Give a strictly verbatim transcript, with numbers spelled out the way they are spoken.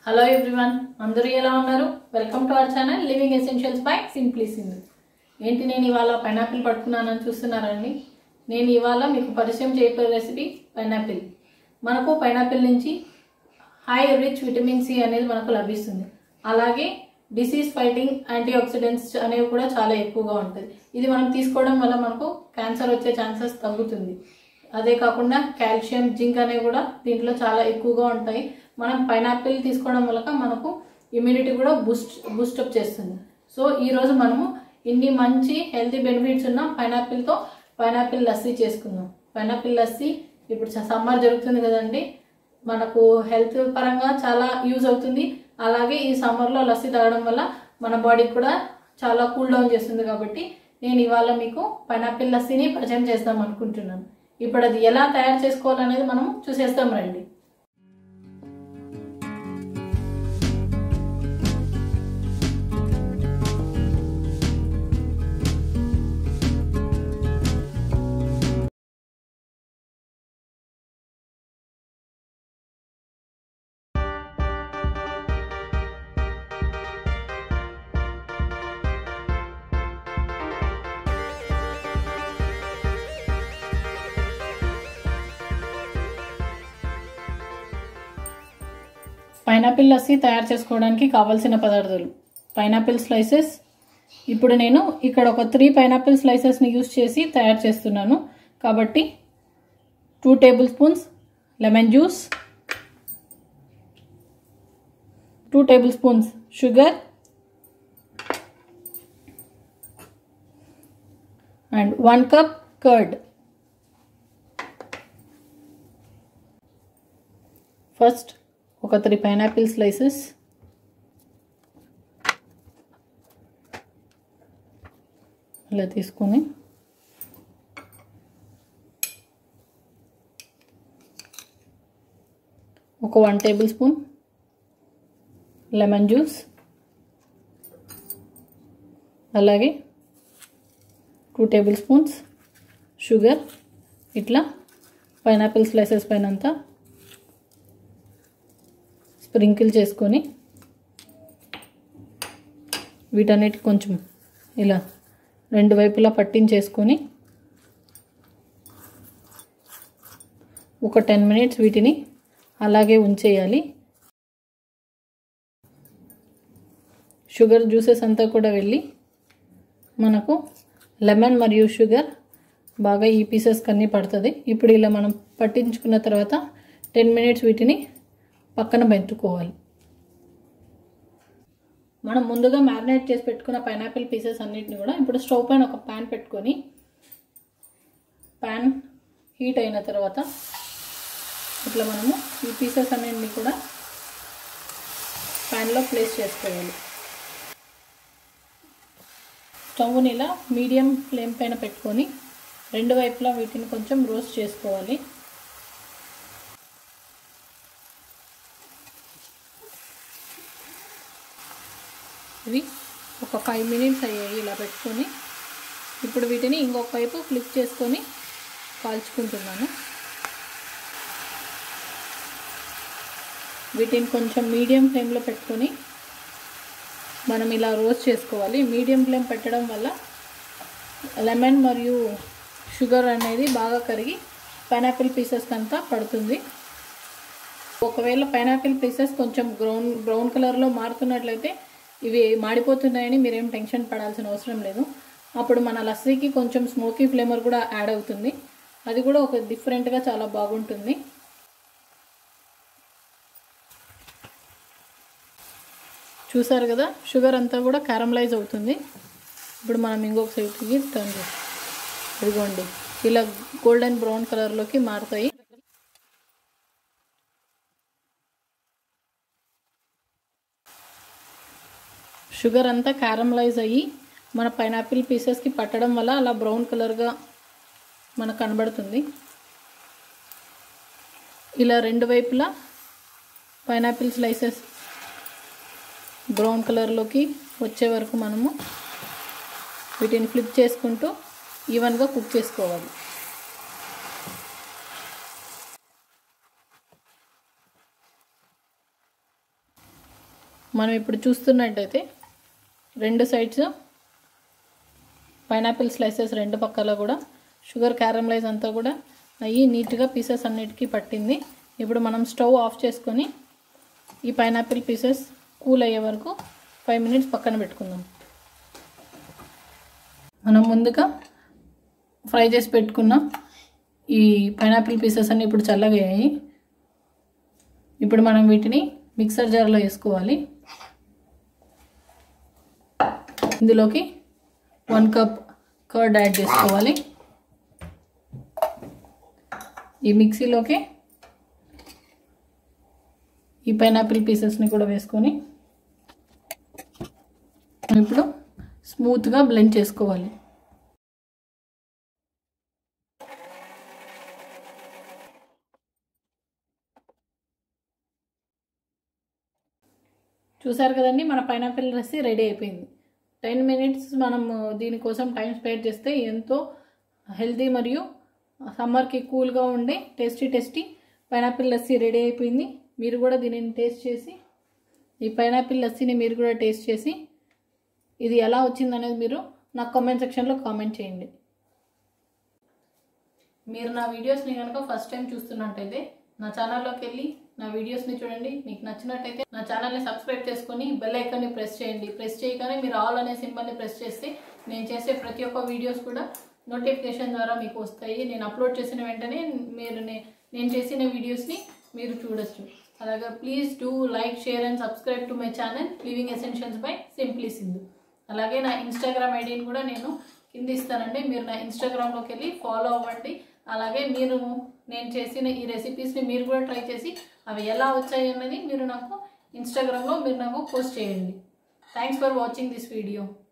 Hello everyone, అందరూ ఎలా ఉన్నారు? Welcome to our channel living essentials by simply Sindhu. ఏంటి నేను ఇవాళ పైనాపిల్ పట్టుకున్నానని చూస్తున్నారండి. నేను ఇవాళ మీకు పరిచయం చేయబోయే రెసిపీ పైనాపిల్. మనకు పైనాపిల్ నుంచి హై రిచ్ విటమిన్ సి అనేది మనకు లభిస్తుంది. అలాగే డిసీజ్ ఫైటింగ్ యాంటీ ఆక్సిడెంట్స్ అనేవి కూడా చాలా ఎక్కువగా ఉంటుంది. ఇది మనం తీసుకోవడం వల్ల మనకు క్యాన్సర్ వచ్చే ఛాన్సెస్ తగ్గుతుంది. అదే కాకుండా కాల్షియం, జింక్ అనేవి కూడా దీంట్లో చాలా ఎక్కువగా ఉంటాయి. మనం పైనాపిల్ తీసుకోవడం వల్ల మనకు ఇమ్యూనిటీ కూడా బూస్ట్ బూస్టప్ చేస్తుంది. సో ఈరోజు మనము ఇన్ని మంచి హెల్తీ బెనిఫిట్స్ ఉన్న పైనాపిల్తో పైనాపిల్ లస్సీ చేసుకుందాం. పైనాపిల్ లస్సీ ఇప్పుడు సమ్మర్ జరుగుతుంది కదండి, మనకు హెల్త్ పరంగా చాలా యూజ్ అవుతుంది. అలాగే ఈ సమ్మర్లో లస్సీ తాగడం వల్ల మన బాడీకి కూడా చాలా కూల్ డౌన్ చేస్తుంది. కాబట్టి నేను ఇవాళ మీకు పైనాపిల్ లస్సీని పరిచయం చేద్దాం అనుకుంటున్నాను. ఇప్పుడు అది ఎలా తయారు చేసుకోవాలనేది మనం చూసేస్తాం రండి. పైనాపిల్ లస్సీ తయారు చేసుకోవడానికి కావాల్సిన పదార్థాలు: పైనాపిల్ స్లైసెస్. ఇప్పుడు నేను ఇక్కడ ఒక త్రీ పైనాపిల్ స్లైసెస్ని యూజ్ చేసి తయారు చేస్తున్నాను. కాబట్టి two tablespoons lemon juice, two tablespoons sugar and one cup curd. First ఒక త్రీ పైనాపిల్ స్లైసెస్ ఇలా తీసుకొని ఒక one tablespoon lemon juice, అలాగే టూ టేబుల్ స్పూన్స్ షుగర్ ఇట్లా పైనాపిల్ స్లైసెస్ పైన అంతా స్ప్రింకిల్ చేసుకొని వీటన్నిటి కొంచెం ఇలా రెండు వైపులా పట్టించేసుకొని ఒక టెన్ మినిట్స్ వీటిని అలాగే ఉంచేయాలి. షుగర్ జ్యూసెస్ అంతా కూడా వెళ్ళి మనకు లెమన్ మరియు షుగర్ బాగా ఈ పీసెస్కి అన్నీ పడుతుంది. ఇప్పుడు ఇలా మనం పట్టించుకున్న తర్వాత టెన్ మినిట్స్ వీటిని పక్కన పెట్టుకోవాలి. మనం ముందుగా మ్యారినేట్ చేసి పెట్టుకున్న పైనాపిల్ పీసెస్ అన్నిటిని కూడా ఇప్పుడు స్టవ్ పైన ఒక ప్యాన్ పెట్టుకొని ప్యాన్ హీట్ అయిన తర్వాత ఇట్లా మనము ఈ పీసెస్ అన్నిటిని కూడా ప్యాన్లో ప్లేస్ చేసుకోవాలి. స్టవ్ని ఇలా మీడియం ఫ్లేమ్ పైన పెట్టుకొని రెండు వైపులా వీటిని కొంచెం రోస్ట్ చేసుకోవాలి. ఇవి ఒక ఫైవ్ మినిట్స్ అయ్యాయి ఇలా పెట్టుకొని. ఇప్పుడు వీటిని ఇంకొక వైపు ఫ్లిప్ చేసుకొని కాల్చుకుంటున్నాను. వీటిని కొంచెం మీడియం ఫ్లేమ్లో పెట్టుకొని మనం ఇలా రోస్ట్ చేసుకోవాలి. మీడియం ఫ్లేమ్ పెట్టడం వల్ల లెమన్ మరియు షుగర్ అనేది బాగా కరిగి పైనాపిల్ పీసెస్కి అంతా పడుతుంది. ఒకవేళ పైనాపిల్ పీసెస్ కొంచెం బ్రౌన్ బ్రౌన్ కలర్లో మారుతున్నట్లయితే ఇవి మాడిపోతున్నాయని మీరేం టెన్షన్ పడాల్సిన అవసరం లేదు. అప్పుడు మన లస్సీకి కొంచెం స్మోకీ ఫ్లేవర్ కూడా యాడ్ అవుతుంది. అది కూడా ఒక డిఫరెంట్గా చాలా బాగుంటుంది. చూసారు కదా, షుగర్ అంతా కూడా క్యారమలైజ్ అవుతుంది. ఇప్పుడు మనం ఇంకొక సైడ్కి టర్న్ చేస్తాం. ఇదిగోండి, ఇలా గోల్డెన్ బ్రౌన్ కలర్లోకి మారుతాయి. షుగర్ అంతా క్యారమలైజ్ అయ్యి మన పైనాపిల్ పీసెస్కి పట్టడం వల్ల అలా బ్రౌన్ కలర్గా మనకు కనబడుతుంది. ఇలా రెండు వైపులా పైనాపిల్ స్లైసెస్ బ్రౌన్ కలర్లోకి వచ్చే వరకు మనము వీటిని ఫ్లిప్ చేసుకుంటూ ఈవెన్గా కుక్ చేసుకోవాలి. మనం ఇప్పుడు చూస్తున్నట్టయితే రెండు సైడ్స్ పైనాపిల్ స్లైసెస్ రెండు పక్కల కూడా షుగర్ క్యారమలైజ్ అంతా కూడా అయ్యి నీట్గా పీసెస్ అన్నిటికీ పట్టింది. ఇప్పుడు మనం స్టవ్ ఆఫ్ చేసుకొని ఈ పైనాపిల్ పీసెస్ కూల్ అయ్యే వరకు ఫైవ్ మినిట్స్ పక్కన పెట్టుకుందాం. మనం ముందుగా ఫ్రై చేసి పెట్టుకున్న ఈ పైనాపిల్ పీసెస్ అన్నీ ఇప్పుడు చల్లగా అయ్యాయి. ఇప్పుడు మనం వీటిని మిక్సర్ జార్లో వేసుకోవాలి. ఇందులోకి వన్ కప్ కర్డ్ యాడ్ చేసుకోవాలి. ఈ మిక్సీలోకి ఈ పైనాపిల్ పీసెస్ని కూడా వేసుకొని ఇప్పుడు స్మూత్గా బ్లెండ్ చేసుకోవాలి. చూసారు కదండి, మన పైనాపిల్ రెసిపీ రెడీ అయిపోయింది. టెన్ మినిట్స్ మనం దీనికోసం టైం స్పెండ్ చేస్తే ఎంతో హెల్తీ మరియు సమ్మర్కి కూల్గా ఉండే tasty tasty pineapple lassi ready అయిపోయింది. మీరు కూడా దీనిని టేస్ట్ చేసి ఈ పైనాపిల్ లస్సీని మీరు కూడా టేస్ట్ చేసి ఇది ఎలా వచ్చిందనేది మీరు నాకు కామెంట్ సెక్షన్లో కామెంట్ చేయండి. మీరు నా వీడియోస్ని కనుక ఫస్ట్ టైం చూస్తున్నట్టయితే నా ఛానల్లోకి వెళ్ళి నా వీడియోస్ని చూడండి. మీకు నచ్చినట్టయితే నా ఛానల్ని సబ్స్క్రైబ్ చేసుకొని బెల్ ఐకాన్ని ప్రెస్ చేయండి. ప్రెస్ చేయగానే మీరు ఆల్ అనే సింబల్ని ప్రెస్ చేస్తే నేను చేసే ప్రతి ఒక్క వీడియోస్ కూడా నోటిఫికేషన్ ద్వారా మీకు వస్తాయి. నేను అప్లోడ్ చేసిన వెంటనే మీరు నేను చేసిన వీడియోస్ని మీరు చూడొచ్చు. అలాగే please do like, share and subscribe to my channel living essentials by simply Sindhu. అలాగే నా ఇన్స్టాగ్రామ్ ఐడిని కూడా నేను కింద ఇస్తానండి. మీరు నా ఇన్స్టాగ్రామ్లోకి వెళ్ళి ఫాలో అవ్వండి. అలాగే మీరు నేను చేసిన ఈ రెసిపీస్ని మీరు కూడా ట్రై చేసి అవి ఎలా వచ్చాయి అన్నది మీరు నాకు ఇన్స్టాగ్రామ్లో మీరు నాకు పోస్ట్ చేయండి. Thanks for watching this video.